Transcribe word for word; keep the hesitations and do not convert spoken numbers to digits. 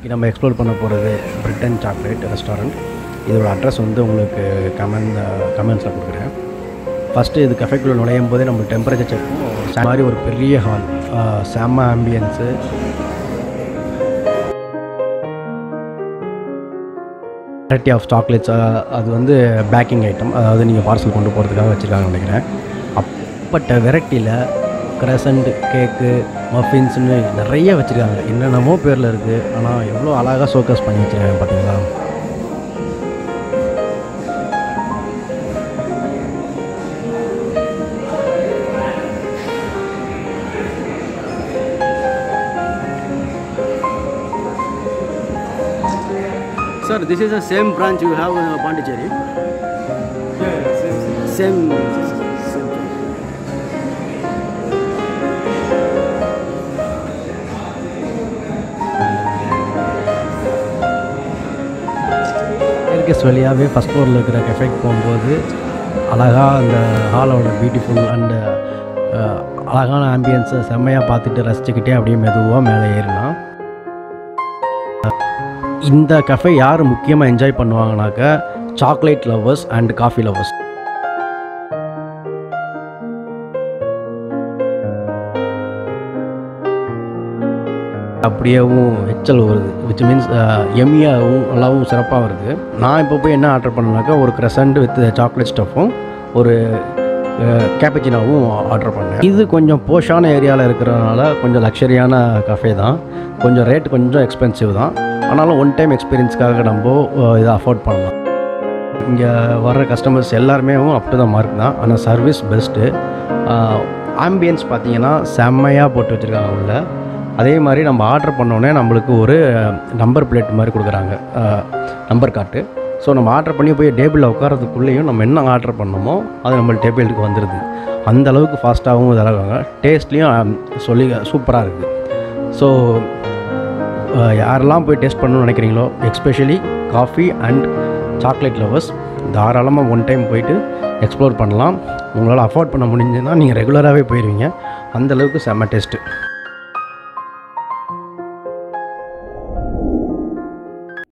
நம்ம எக்ஸ்ப்ளோர் பண்ண போகிறது பிரிட்டன் சாக்லேட் ரெஸ்டாரண்ட். இதோட அட்ரஸ் வந்து உங்களுக்கு கமெண்ட் கமெண்ட்ஸில் கொடுக்குறேன். ஃபஸ்ட்டு இது கஃபேக்குள்ளே நுழையும் போதே நம்ம டெம்பரேச்சர் செக் பண்ணுவோம். மாதிரி ஒரு பெரிய ஹால், செம்ம ஆம்பியன்ஸு, வெரைட்டி ஆஃப் சாக்லேட்ஸ். அது வந்து பேக்கிங் ஐட்டம், அதாவது நீங்கள் பார்சல் கொண்டு போகிறதுக்காக வச்சுருக்காங்கன்னு நினைக்கிறேன். அப்பட்ட வெரைட்டியில் க்ரசண்ட், கேக்கு, மஃபின்ஸ்னு நிறைய வச்சுருக்காங்க. என்னென்னமோ பேரில் இருக்குது, ஆனால் எவ்வளோ அழகாக ஷோகேஸ் பண்ணி வச்சுருக்காங்க பார்த்தீங்களா. Sir, this is the same branch you have in Pondicherry? Yeah, same. Same. same. ஏர்கேஸ் வழியாகவே ஃபஸ்ட் ஃப்ளோரில் இருக்கிற கெஃபேக்கு போகும்போது அழகாக அந்த ஹாலோட பியூட்டிஃபுல் அண்டு அழகான ஆம்பியன்ஸை செம்மையாக பார்த்துட்டு ரசிச்சுக்கிட்டே அப்படியே மெதுவாக மேலே ஏறினா. இந்த கஃபே யார் முக்கியமாக என்ஜாய் பண்ணுவாங்கனாக்கா chocolate lovers and coffee lovers. அப்படியேவும் எச்சல் வருது, விச் மீன்ஸ் எம்மியாகவும் நல்லாவும் சிறப்பாக வருது. நான் இப்போ போய் என்ன ஆர்டர் பண்ணேனாக்கா ஒரு க்ரசண்ட் வித் சாக்லேட் ஸ்டஃப்பும் ஒரு கேப்பச்சினாவும் ஆர்டர் பண்ணேன். இது கொஞ்சம் போஷான ஏரியாவில் இருக்கிறதுனால கொஞ்சம் லக்ஸரியான கஃபே தான், கொஞ்சம் ரேட் கொஞ்சம் எக்ஸ்பென்சிவ் தான். ஆனாலும் ஒன் டைம் எக்ஸ்பீரியன்ஸ்க்காக நம்ம இதை அஃபோர்ட் பண்ணலாம். இங்கே வர்ற கஸ்டமர்ஸ் எல்லாருமே அப் டு த மார்க் தான், ஆனால் சர்வீஸ் பெஸ்ட்டு. ஆம்பியன்ஸ் பார்த்தீங்கன்னா செம்மையாக போட்டு வச்சுருக்காங்க உள்ள. அதே மாதிரி நம்ம ஆர்டர் பண்ணோன்னே நம்மளுக்கு ஒரு நம்பர் பிளேட் மாதிரி கொடுக்குறாங்க, நம்பர் கார்டு. ஸோ நம்ம ஆர்டர் பண்ணி போய் டேபிளில் உட்காரதுக்குள்ளேயும் நம்ம என்ன ஆர்டர் பண்ணோமோ அது நம்ம டேபிளுக்கு வந்துடுது. அந்த அளவுக்கு ஃபாஸ்ட்டாகவும் தராங்க, டேஸ்ட்லேயும் சொல்லி சூப்பராக இருக்குது. ஸோ யாரெல்லாம் போய் டேஸ்ட் பண்ணணும்னு நினைக்கிறீங்களோ, especially coffee and chocolate lovers, தாராளமாக ஒன் டைம் போயிட்டு எக்ஸ்ப்ளோர் பண்ணலாம். உங்களால் அஃபோர்ட் பண்ண முடிஞ்சுன்னா நீங்கள் ரெகுலராகவே போயிடுவீங்க, அந்தளவுக்கு செம்ம டேஸ்ட்டு.